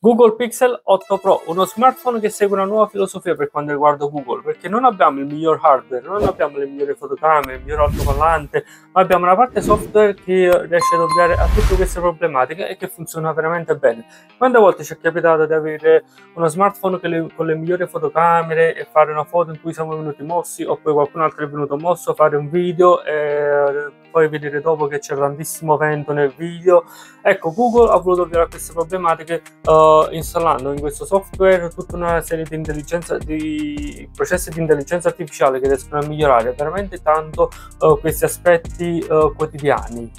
Google Pixel 8 Pro, uno smartphone che segue una nuova filosofia per quanto riguarda Google, perché non abbiamo il miglior hardware, non abbiamo le migliori fotocamere, il miglior altoparlante, ma abbiamo una parte software che riesce ad ovviare a tutte queste problematiche e che funziona veramente bene. Quante volte ci è capitato di avere uno smartphone con le migliori fotocamere e fare una foto in cui siamo venuti mossi, o poi qualcun altro è venuto mosso, fare un video e poi vedere dopo che c'è tantissimo vento nel video. Ecco, Google ha voluto ovviare a queste problematiche installando in questo software tutta una serie di processi di intelligenza artificiale che riescono a migliorare veramente tanto questi aspetti quotidiani.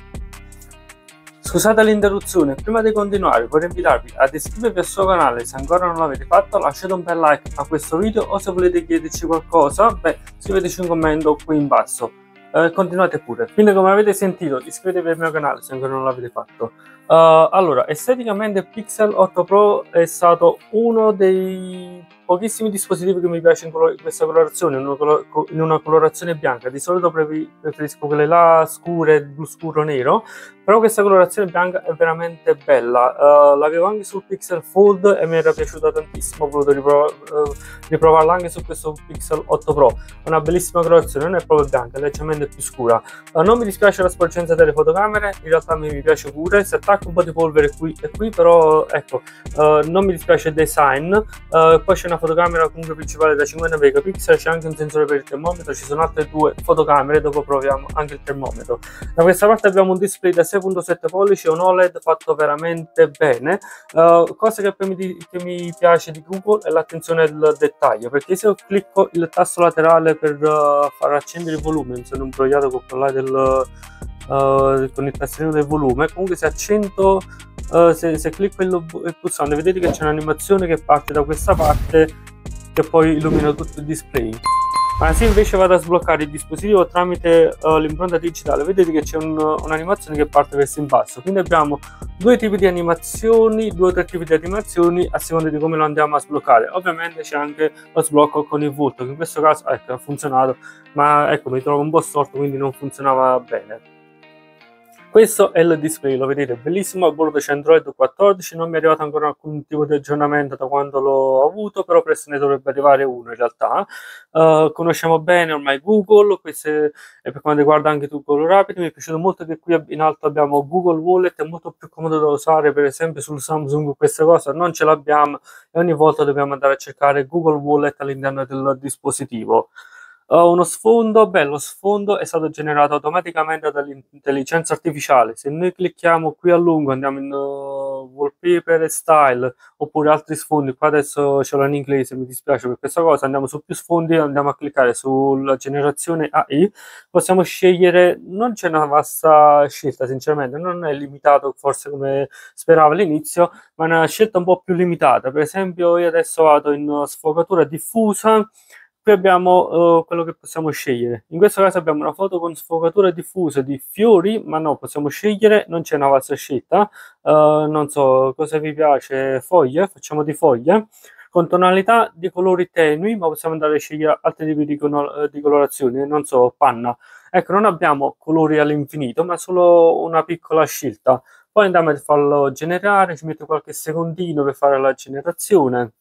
Scusate l'interruzione, prima di continuare vorrei invitarvi ad iscrivervi al suo canale se ancora non l'avete fatto, lasciate un bel like a questo video o se volete chiederci qualcosa, scriveteci un commento qui in basso. Continuate pure. Quindi, come avete sentito, iscrivetevi al mio canale se ancora non l'avete fatto. Allora, esteticamente Pixel 8 Pro è stato uno dei pochissimi dispositivi che mi piace in questa colorazione, in una colorazione bianca. Di solito preferisco quelle là scure, blu scuro nero, però questa colorazione bianca è veramente bella. L'avevo anche sul Pixel Fold e mi era piaciuta tantissimo, ho voluto riprovarla anche su questo Pixel 8 Pro. È una bellissima colorazione, non è proprio bianca, è leggermente più scura. Non mi dispiace la sporgenza delle fotocamere, in realtà mi piace pure, si attacca un po' di polvere qui e qui, però ecco, non mi dispiace il design. Poi c'è una fotocamera comunque principale da 50 megapixel, c'è anche un sensore per il termometro, ci sono altre due fotocamere, dopo proviamo anche il termometro. Da questa parte abbiamo un display da 6.7 pollici, un OLED fatto veramente bene. Cosa che mi piace di Google è l'attenzione al dettaglio, perché se io clicco il tasto laterale per far accendere il volume, mi sono imbrogliato con quella con il tastierino del volume, comunque se accendo se clicco il pulsante vedete che c'è un'animazione che parte da questa parte che poi illumina tutto il display. Ma se invece vado a sbloccare il dispositivo tramite l'impronta digitale, vedete che c'è un'animazione che parte verso in basso. Quindi abbiamo due tipi di animazioni, due o tre tipi di animazioni a seconda di come lo andiamo a sbloccare. Ovviamente c'è anche lo sblocco con il volto, che in questo caso ecco, ha funzionato, ma ecco, mi trovo un po' storto, quindi non funzionava bene. Questo è il display, lo vedete, bellissimo, a bordo c'è Android 14, non mi è arrivato ancora alcun tipo di aggiornamento da quando l'ho avuto, però presto ne dovrebbe arrivare uno in realtà. Conosciamo bene ormai Google, e per quanto riguarda anche Google Rapid, mi è piaciuto molto che qui in alto abbiamo Google Wallet, è molto più comodo da usare, per esempio sul Samsung queste cose non ce l'abbiamo e ogni volta dobbiamo andare a cercare Google Wallet all'interno del dispositivo. Uno sfondo, lo sfondo è stato generato automaticamente dall'intelligenza artificiale. Se noi clicchiamo qui a lungo, andiamo in wallpaper e style, oppure altri sfondi, qua adesso ce l'ho in inglese, mi dispiace per questa cosa, andiamo su più sfondi, andiamo a cliccare sulla generazione AI, possiamo scegliere, non c'è una vasta scelta sinceramente, non è limitato forse come speravo all'inizio, ma è una scelta un po' più limitata. Per esempio io adesso vado in sfogatura diffusa. Qui abbiamo quello che possiamo scegliere. In questo caso abbiamo una foto con sfogatura diffusa di fiori, ma no, possiamo scegliere, non c'è una vasta scelta. Non so cosa vi piace, foglie, facciamo di foglie, con tonalità di colori tenui, ma possiamo andare a scegliere altri tipi di colorazioni, non so, panna. Ecco, non abbiamo colori all'infinito, ma solo una piccola scelta. Poi andiamo a farlo generare, ci metto qualche secondino per fare la generazione.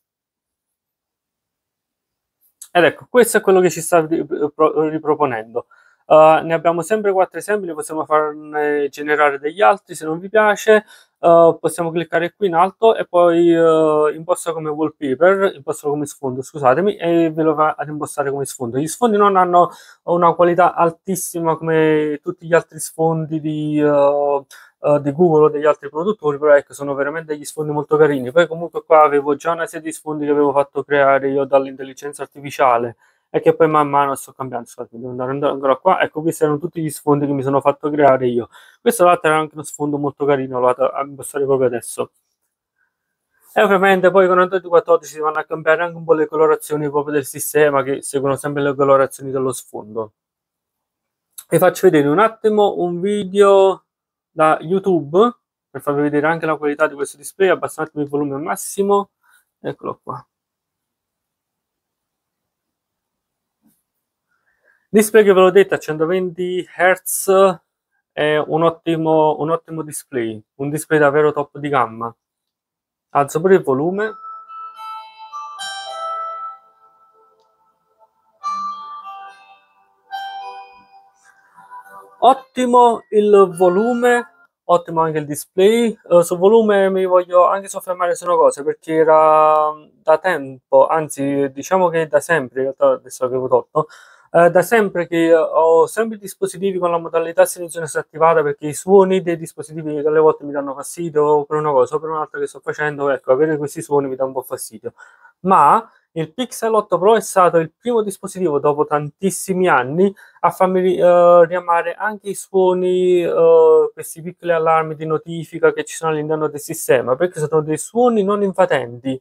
Ed ecco, questo è quello che ci sta riproponendo. Ne abbiamo sempre 4 esempi, ne possiamo farne generare degli altri. Se non vi piace, possiamo cliccare qui in alto e poi imposta come wallpaper, imposta come sfondo, scusatemi, e ve lo va ad impostare come sfondo. Gli sfondi non hanno una qualità altissima come tutti gli altri sfondi di Google o degli altri produttori, però ecco, sono veramente degli sfondi molto carini. Poi comunque qua avevo già una serie di sfondi che avevo fatto creare io dall'intelligenza artificiale e che poi man mano sto cambiando. Scusate, devo andare ancora qua. Ecco, questi erano tutti gli sfondi che mi sono fatto creare io. Questo l'altro era anche uno sfondo molto carino, lo vado a impostare proprio adesso. E ovviamente poi con Android 14 si vanno a cambiare anche un po' le colorazioni proprio del sistema che seguono sempre le colorazioni dello sfondo. Vi faccio vedere un attimo un video da YouTube per farvi vedere anche la qualità di questo display. Abbassate il volume al massimo, eccolo qua. Display che ve l'ho detto a 120 Hz, è un ottimo display, un display davvero top di gamma. alzo pure il volume. Ottimo il volume, ottimo anche il display. Sul volume mi voglio anche soffermare su una cosa, perché era da tempo, anzi diciamo che da sempre, in realtà adesso l'avevo tolto, da sempre che ho sempre i dispositivi con la modalità silenziosa attivata, perché i suoni dei dispositivi alle volte mi danno fastidio o per una cosa o per un'altra che sto facendo, ecco, avere questi suoni mi dà un po' fastidio. Ma il Pixel 8 Pro è stato il primo dispositivo dopo tantissimi anni a farmi riamare anche i suoni, questi piccoli allarmi di notifica che ci sono all'interno del sistema, perché sono dei suoni non invadenti,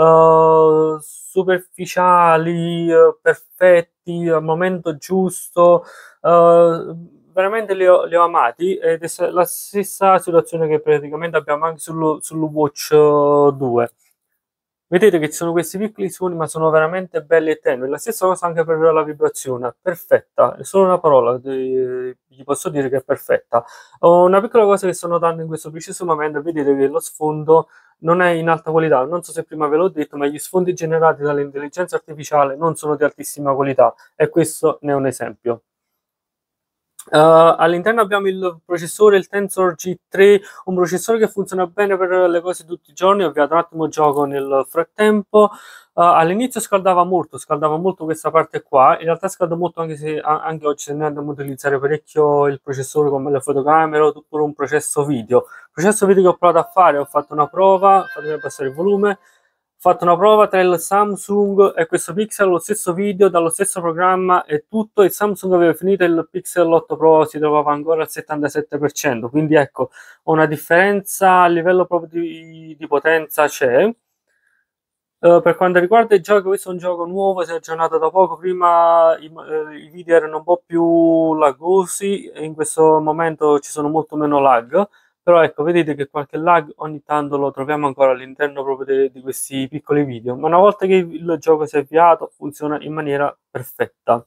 superficiali, perfetti, al momento giusto. Veramente li ho amati, ed è la stessa situazione che praticamente abbiamo anche sull'Watch 2. Vedete che ci sono questi piccoli suoni, ma sono veramente belli e tenui. La stessa cosa anche per la vibrazione, perfetta. È solo una parola, gli posso dire che è perfetta. Una piccola cosa che sto notando in questo preciso momento, vedete che lo sfondo non è in alta qualità. Non so se prima ve l'ho detto, ma gli sfondi generati dall'intelligenza artificiale non sono di altissima qualità, e questo ne è un esempio. All'interno abbiamo il processore, il Tensor G3, un processore che funziona bene per le cose di tutti i giorni. Ho avviato un attimo gioco nel frattempo. All'inizio scaldava molto questa parte qua. In realtà scalda molto anche se anche oggi, se noi andiamo ad utilizzare parecchio il processore come le fotocamere o tutto un processo video. Processo video che ho provato a fare, ho fatto una prova, fatemi abbassare il volume. Ho fatto una prova tra il Samsung e questo Pixel, lo stesso video, dallo stesso programma e tutto. Il Samsung aveva finito, il Pixel 8 Pro si trovava ancora al 77%, quindi ecco, una differenza a livello proprio di potenza c'è. Per quanto riguarda i giochi, questo è un gioco nuovo, si è aggiornato da poco. Prima i video erano un po' più laggosi, e in questo momento ci sono molto meno lag. Però ecco, vedete che qualche lag ogni tanto lo troviamo ancora all'interno proprio di questi piccoli video, ma una volta che il gioco si è avviato funziona in maniera perfetta.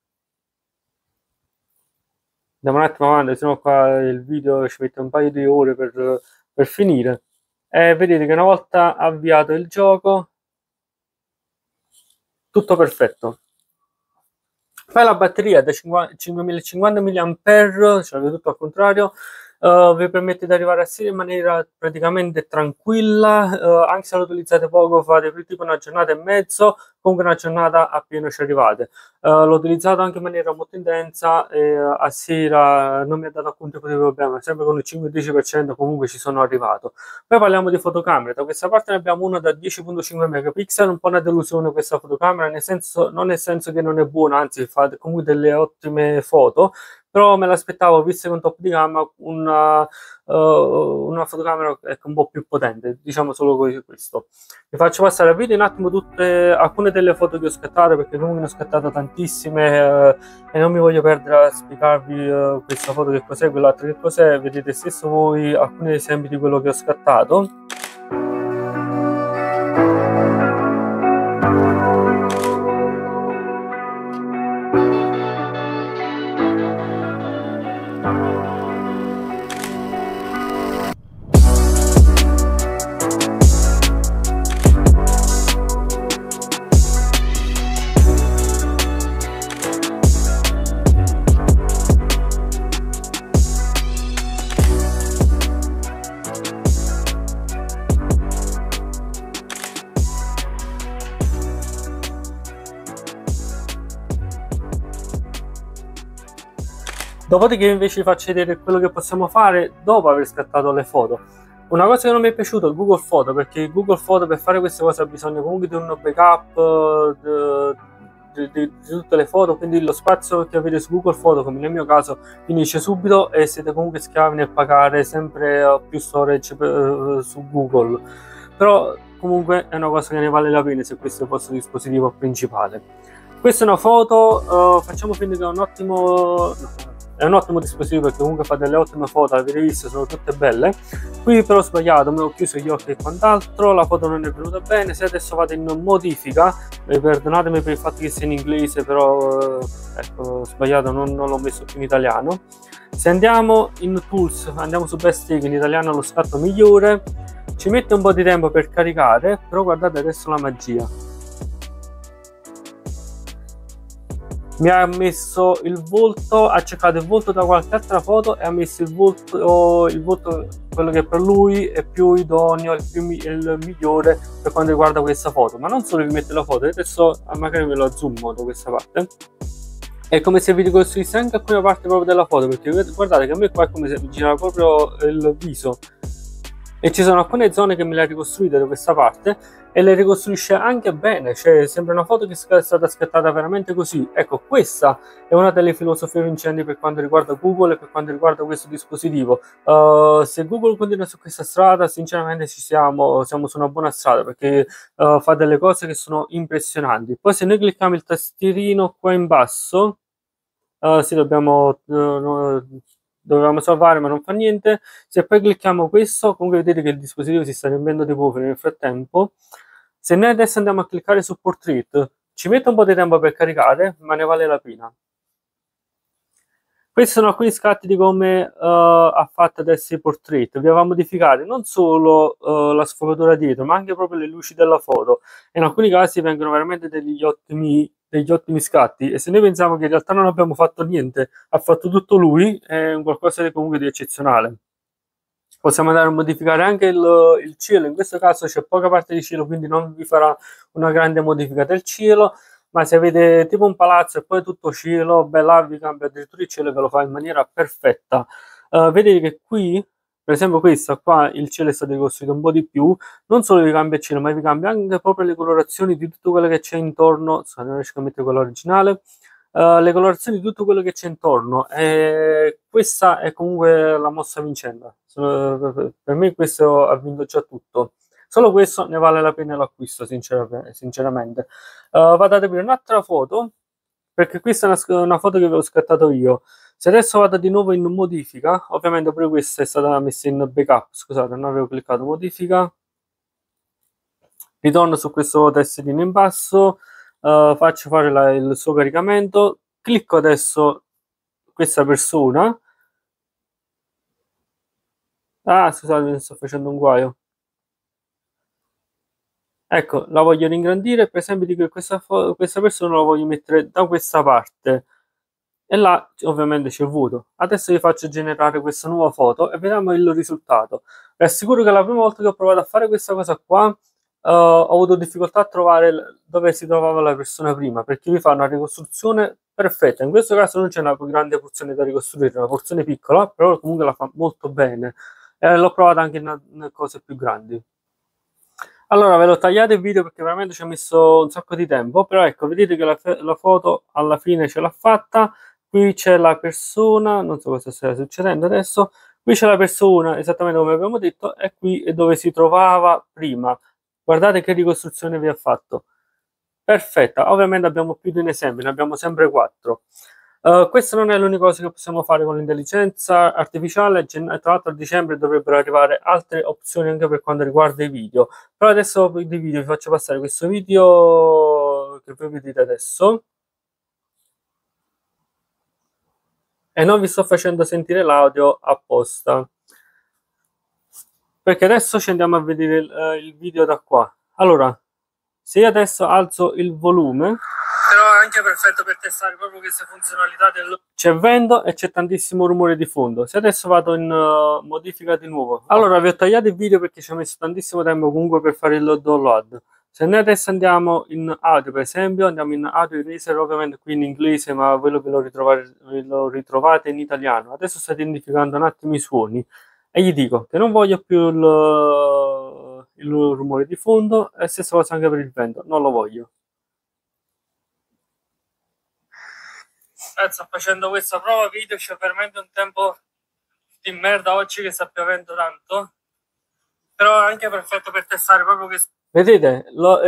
Andiamo un attimo avanti, sennò qua il video ci mette un paio di ore per finire. E vedete che una volta avviato il gioco, tutto perfetto. Poi la batteria da 5050 mAh, cioè tutto al contrario, vi permette di arrivare a sera in maniera praticamente tranquilla, anche se lo utilizzate poco, fate più tipo una giornata e mezzo, comunque una giornata a pieno ci arrivate. L'ho utilizzato anche in maniera molto intensa e a sera non mi ha dato alcun tipo di problema, sempre con il 5-10% comunque ci sono arrivato. Poi parliamo di fotocamere. Da questa parte ne abbiamo una da 10.5 megapixel, un po' una delusione questa fotocamera, nel senso, non nel senso che non è buona, anzi fa comunque delle ottime foto, però me l'aspettavo, visto che è un top di gamma, una fotocamera ecco, un po' più potente, diciamo solo questo. Vi faccio passare al video un attimo alcune delle foto che ho scattato, perché comunque ne ho scattate tantissime, e non mi voglio perdere a spiegarvi questa foto che cos'è, quell'altra che cos'è. Vedete stesso voi alcuni esempi di quello che ho scattato. Dopodiché invece vi faccio vedere quello che possiamo fare dopo aver scattato le foto. Una cosa che non mi è piaciuto è Google Photo, perché Google Photo per fare queste cose ha bisogno comunque di un backup di tutte le foto, quindi lo spazio che avete su Google Photo, come nel mio caso, finisce subito e siete comunque schiavi nel pagare sempre più storage su Google. Però comunque è una cosa che ne vale la pena se questo è il vostro dispositivo principale. Questa è una foto, facciamo finta che è un ottimo dispositivo, perché comunque fa delle ottime foto, l'avete visto, sono tutte belle. Qui però ho sbagliato, mi ho chiuso gli occhi e quant'altro, la foto non è venuta bene. Se adesso vado in modifica, perdonatemi per il fatto che sia in inglese, però ecco, ho sbagliato, non l'ho messo più in italiano. Se andiamo in Tools, andiamo su Best Take, in italiano lo scatto migliore, Ci mette un po' di tempo per caricare, però guardate adesso la magia. Mi ha messo il volto, ha cercato il volto da qualche altra foto e ha messo il volto quello che per lui è più idoneo, il migliore per quanto riguarda questa foto. Ma non solo vi mette la foto, adesso magari ve lo zoom da questa parte. È come se vi ricostruisse anche alcune parti proprio della foto, perché guardate che a me qua è come se mi girava proprio il viso. E ci sono alcune zone che me le ha ricostruite da questa parte e le ricostruisce anche bene, cioè sembra una foto che è stata scattata veramente così. Ecco, questa è una delle filosofie vincenti per quanto riguarda Google e per quanto riguarda questo dispositivo. Se Google continua su questa strada, sinceramente siamo su una buona strada, perché fa delle cose che sono impressionanti. Poi se noi clicchiamo il tastierino qua in basso, sì, dovevamo salvare ma non fa niente. Se poi clicchiamo questo, comunque vedete che il dispositivo si sta riempendo di polvere nel frattempo. Se noi adesso andiamo a cliccare su Portrait, ci mette un po' di tempo per caricare, ma ne vale la pena. Questi sono alcuni scatti di come ha fatto adesso i portrait. Vi aveva modificato non solo la sfocatura dietro, ma anche proprio le luci della foto. E in alcuni casi vengono veramente degli ottimi scatti. E se noi pensiamo che in realtà non abbiamo fatto niente, ha fatto tutto lui, è un qualcosa di comunque di eccezionale. Possiamo andare a modificare anche il cielo. In questo caso c'è poca parte di cielo, quindi non vi farà una grande modifica del cielo. Ma se avete tipo un palazzo e poi tutto cielo, beh, là vi cambia addirittura il cielo e ve lo fa in maniera perfetta. Vedete che qui, per esempio questa qua, il cielo è stato ricostruito un po' di più, non solo vi cambia il cielo, ma vi cambia anche proprio le colorazioni di tutto quello che c'è intorno. Non riesco a mettere quello originale. Le colorazioni di tutto quello che c'è intorno, e questa è comunque la mossa vincente. Per me questo ha vinto già tutto. Solo questo ne vale la pena l'acquisto, sinceramente. Vado ad aprire un'altra foto, perché questa è una foto che avevo scattato io. Se adesso vado di nuovo in modifica, ovviamente pure questa è stata messa in backup, scusate, non avevo cliccato modifica. Ritorno su questo tastierino in basso, faccio fare il suo caricamento, clicco adesso questa persona. Ah, scusate, mi sto facendo un guaio. Ecco, la voglio ringrandire, per esempio dico che questa persona la voglio mettere da questa parte e là ovviamente c'è il vuoto. Adesso vi faccio generare questa nuova foto e vediamo il risultato. Vi assicuro che la prima volta che ho provato a fare questa cosa qua ho avuto difficoltà a trovare dove si trovava la persona prima, perché vi fa una ricostruzione perfetta. In questo caso non c'è una grande porzione da ricostruire, una porzione piccola, però comunque la fa molto bene. L'ho provata anche in cose più grandi. Allora, ve l'ho tagliato il video perché veramente ci ha messo un sacco di tempo, però ecco, vedete che la foto alla fine ce l'ha fatta. Qui c'è la persona, non so cosa stia succedendo adesso, qui c'è la persona esattamente come abbiamo detto e qui è dove si trovava prima. Guardate che ricostruzione vi ha fatto. Perfetta, ovviamente abbiamo più di un esempio, ne abbiamo sempre 4. Questa non è l'unica cosa che possiamo fare con l'intelligenza artificiale. Tra l'altro a dicembre dovrebbero arrivare altre opzioni anche per quanto riguarda i video. Però adesso di video vi faccio passare questo video che voi vedete adesso. E non vi sto facendo sentire l'audio apposta, perché adesso ci andiamo a vedere il video da qua. Allora, se io adesso alzo il volume, però è anche perfetto per testare proprio queste funzionalità c'è vento e c'è tantissimo rumore di fondo. Se adesso vado in modifica di nuovo, allora vi ho tagliato il video perché ci ho messo tantissimo tempo comunque per fare il download. Se noi adesso andiamo in audio, per esempio, andiamo in audio eraser, ovviamente qui in inglese, ma ve lo ritrovate in italiano. Adesso sto identificando un attimo i suoni e gli dico che non voglio più il rumore di fondo, e stessa cosa anche per il vento, non lo voglio. Sto facendo questa prova video, c'è veramente un tempo di merda oggi che sta piovendo tanto, però è anche perfetto per testare proprio che... Vedete,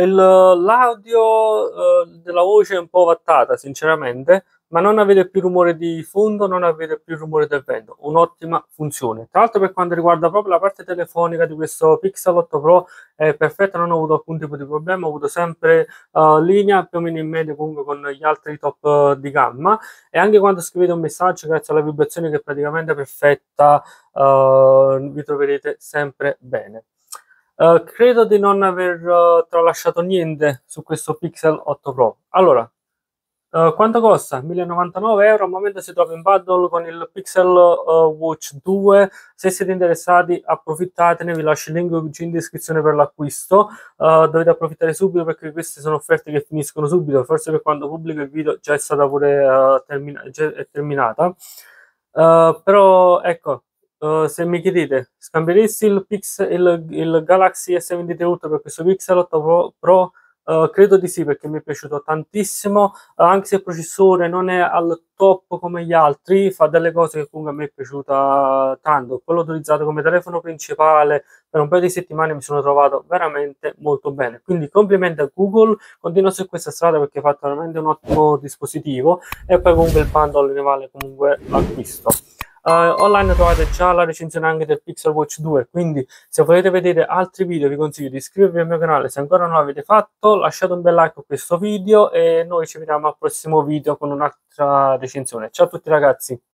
l'audio della voce è un po' vattata, sinceramente, ma non avete più rumore di fondo, non avete più rumore del vento. Un'ottima funzione. Tra l'altro, per quanto riguarda proprio la parte telefonica di questo Pixel 8 Pro, è perfetta, non ho avuto alcun tipo di problema, ho avuto sempre linea più o meno in media comunque con gli altri top di gamma, e anche quando scrivete un messaggio, grazie alla vibrazione che è praticamente perfetta, vi troverete sempre bene. Credo di non aver tralasciato niente su questo Pixel 8 Pro. Allora, quanto costa? 1099 euro. Al momento si trova in bundle con il Pixel Watch 2. Se siete interessati, approfittatene. Vi lascio il link in descrizione per l'acquisto. Dovete approfittare subito perché queste sono offerte che finiscono subito. Forse per quando pubblico il video già è stata pure già è terminata. Però ecco, se mi chiedete, scambieresti il Galaxy S23 Ultra per questo Pixel 8 Pro? Credo di sì, perché mi è piaciuto tantissimo, anche se il processore non è al top come gli altri, fa delle cose che comunque a me è piaciuta tanto. Poi l'ho utilizzato come telefono principale per un paio di settimane, mi sono trovato veramente molto bene. Quindi complimenti a Google, continua su questa strada perché ha fatto veramente un ottimo dispositivo e poi comunque il bundle ne vale comunque l'acquisto. Online trovate già la recensione anche del Pixel Watch 2, quindi se volete vedere altri video vi consiglio di iscrivervi al mio canale se ancora non l'avete fatto, lasciate un bel like a questo video e noi ci vediamo al prossimo video con un'altra recensione. Ciao a tutti ragazzi!